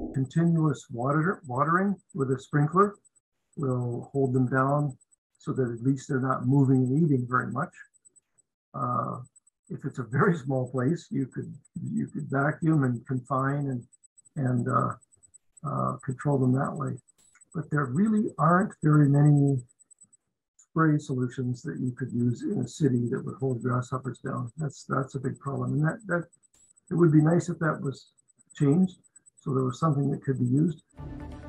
continuous watering with a sprinkler will hold them down so that at least they're not moving and eating very much. If it's a very small place, you could vacuum and confine and control them that way. But there really aren't very many spray solutions that you could use in a city that would hold grasshoppers down. That's a big problem, and that it would be nice if that was changed so there was something that could be used.